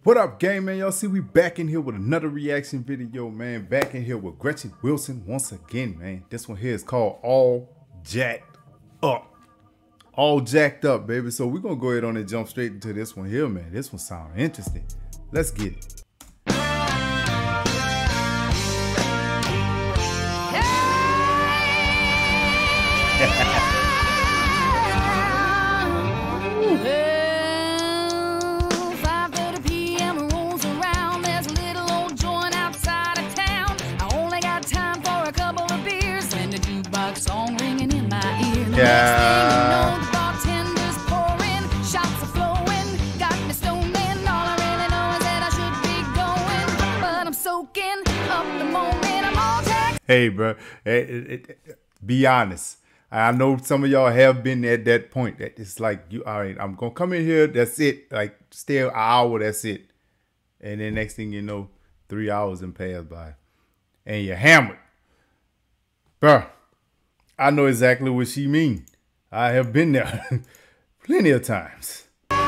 What up, gang, man? Y'all see we back in here with another reaction video, man. Back in here with Gretchen Wilson once again, man. This one here is called All Jacked Up. All jacked up, baby. So we're going to go ahead on and jump straight into this one here, man. This one sounds interesting. Let's get it. Song ringing in my ear. The Yeah. next thing you know, the bartender's pouring, shots are flowing, got me stoned. All I really know is that I should be going, but I'm soaking up the moment. I'm all jacked. Hey, bro. Be honest. I know some of y'all have been at that point. That it's like, you, all right, I'm gonna come in here. That's it. Like, stay an hour. That's it. And then next thing you know, 3 hours and pass by, and you're hammered, bro. I know exactly what she mean. I have been there plenty of times.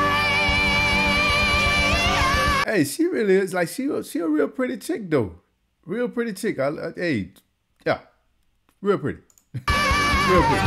Hey, she really is like she a real pretty chick though. Real pretty chick. Hey, yeah, real pretty. Real pretty.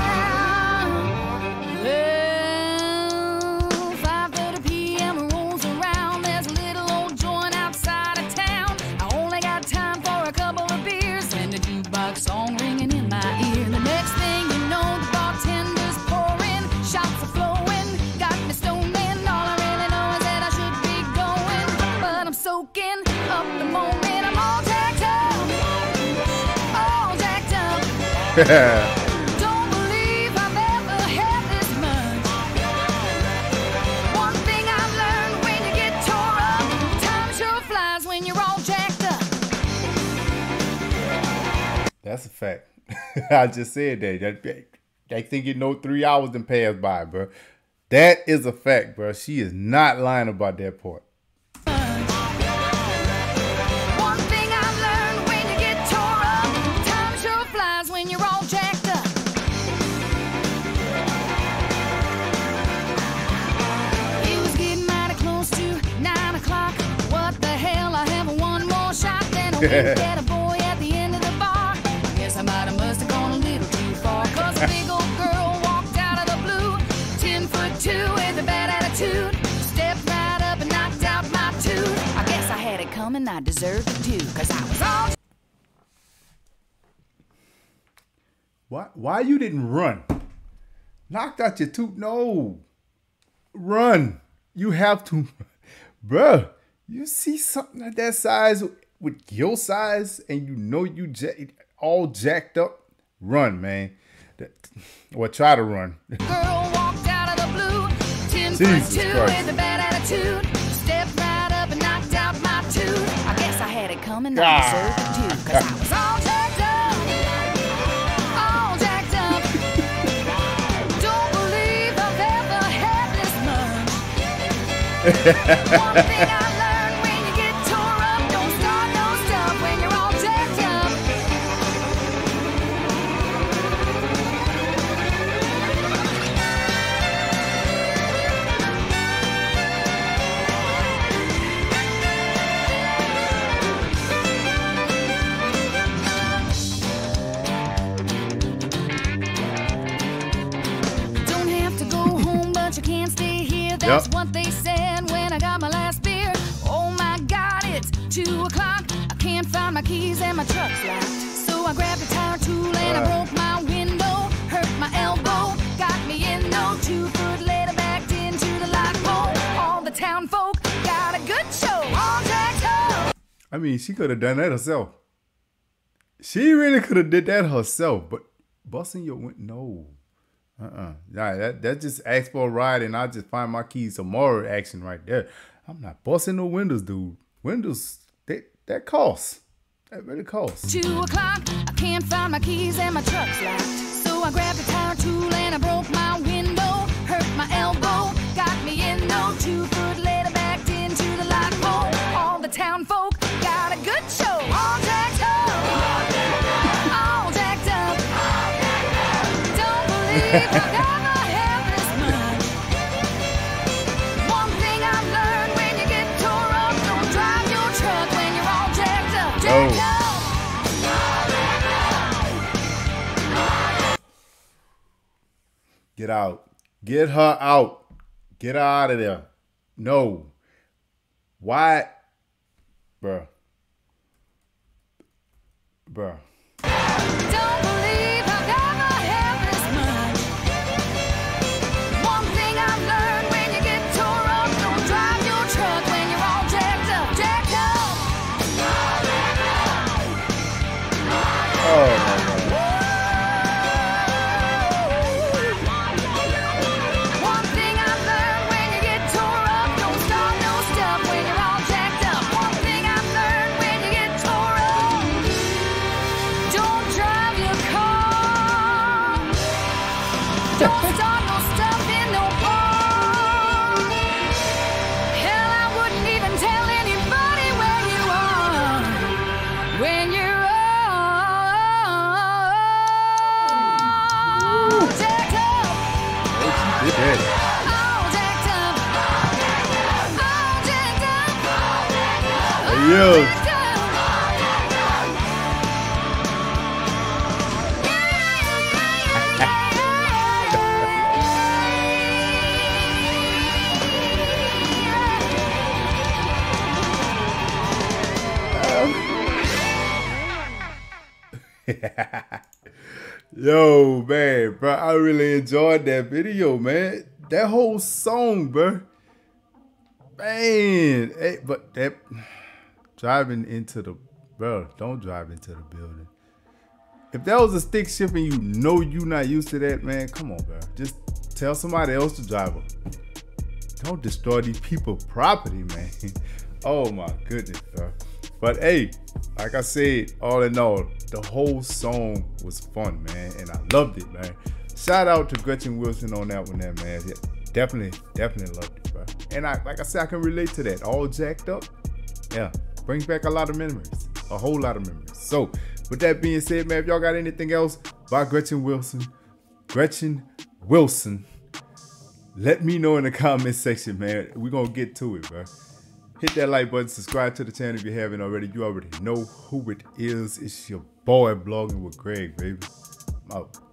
5:30 p.m. rolls around. There's a little old joint outside of town. I only got time for a couple of beers and a jukebox song ringing in my ear. The next thing you know, the bartender's pouring, shots are flowing, got me stoned. All I really know is that I should be going, but I'm soaking up the moment. I'm all jacked up, all jacked up. That's a fact. I just said that. I think you know 3 hours done passed by, bro. That is a fact, bro. She is not lying about that part. One thing I've learned, when you get tore up, time sure flies when you're all jacked up. It was getting mighty close to 9 o'clock. What the hell? I have one more shot, then I'll get a boy at the end of the bar. I must have gone a little too far, cause a big old girl walked out of the blue, 10'2" with a bad attitude, stepped right up and knocked out my tooth. I guess I had it coming, I deserved it too, cause I was all... Why you didn't run? Knocked out your tooth? No. Run. You have to. Bruh, you see something like that size with your size and you know you all jacked up, run, man. Or try to run. Girl walked out of the blue, 10'2" with a bad attitude, stepped right up and knocked out my tooth. I guess I had it coming, I deserved it too, cause I was all jacked up, all jacked up. Don't believe I've ever had this much. One thing I learned, when you get tore up, don't start no stuff when you're all jacked up. You can't stay here, that's what they said when I got my last beer. Oh my God, it's 2 o'clock. I can't find my keys and my truck's locked. So I grabbed a tire tool and I broke my window, hurt my elbow, got me in no 2 foot later, backed into the light pole. All the town folk got a good show, all jacked up. I mean, she could have done that herself. She really could have did that herself, but busting your window, no. Nah, that just ask for a ride and I'll just find my keys tomorrow action right there. I'm not busting no windows, dude. Windows, that costs. That really costs. 2 o'clock, I can't find my keys and my truck's locked. So I grabbed a tire tool and I broke my window, hurt my elbow, got me in no 2 foot later, backed into the light pole. All the town folk got a good show, all jacked up, all jacked up. Don't believe I've ever had this much. One thing I've learned, when you get tore up, Get out. Get her out. Get her out of there. No. Why? Bruh. Bruh. Don't believe I've ever had this much. One thing I've learned, when you get tore up, don't drive your truck when you're all jacked up, jacked up. Oh my God. One thing I've learned, when you get tore up, don't start no stuff when you're all jacked up. One thing I've learned, when you get tore up, don't drive your car. Don't start no stuff in no bar. Hell, I wouldn't even tell anybody where you are when you're all jacked up. Did that. All jacked up. All jacked up. Hey, yo. Yo, man, bro, I really enjoyed that video, man. That whole song, bro. Man, hey, but that driving into the, bro, don't drive into the building. If that was a stick shift and you know you not used to that, man, come on, bro. Just tell somebody else to drive them. Don't destroy these people's property, man. Oh my goodness, bro. But hey, like I said, all in all, the whole song was fun, man, and I loved it, man. Shout out to Gretchen Wilson on that one, there, man. Yeah, definitely loved it, bro. And like I said, I can relate to that. All jacked up, yeah, brings back a lot of memories, a whole lot of memories. So, with that being said, man, if y'all got anything else by Gretchen Wilson, let me know in the comment section, man. We're gonna get to it, bro. Hit that like button, subscribe to the channel if you haven't already. You already know who it is. It's your boy Blogging with Greg, baby. I'm out.